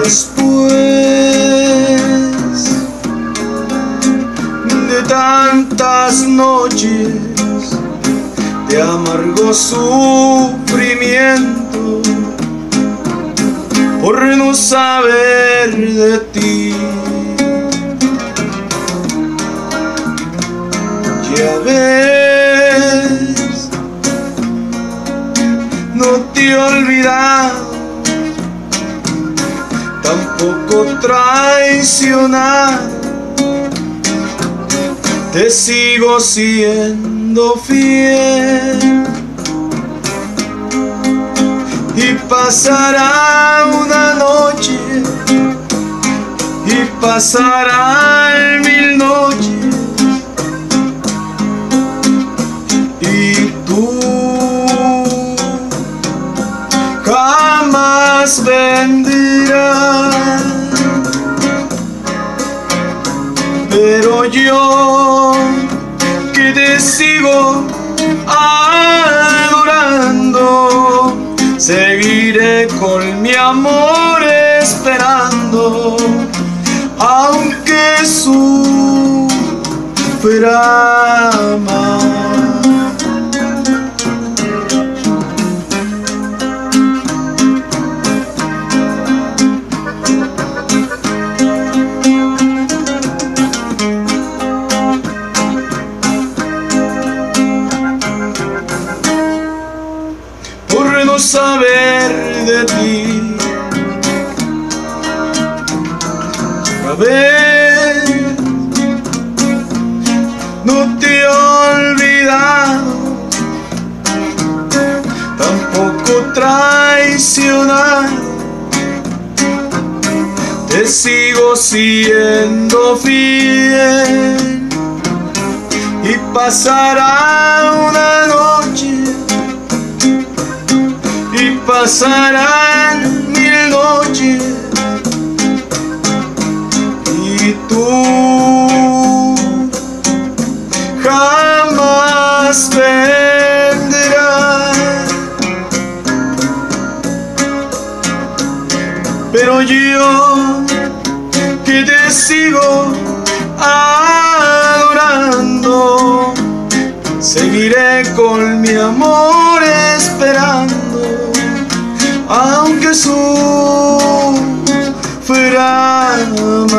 después de tantas noches de amargo sufrimiento por no saber de ti. Ya ves, no te he olvidado, tampoco traicionado, te sigo siendo fiel. Y pasará una noche, y pasarán 1000 noches, y tú jamás vendrás. Pero yo, que te sigo adorando, seguiré con mi amor esperando, aunque sufra más. Por no saber de ti, otra vez no te he olvidado, tampoco traicionado, te sigo siendo fiel. Y pasará una noche, y pasarán 1000 noches, y tú jamás vendrás. Pero yo, que te sigo adorando, seguiré con mi amor esperando, aunque sufra más.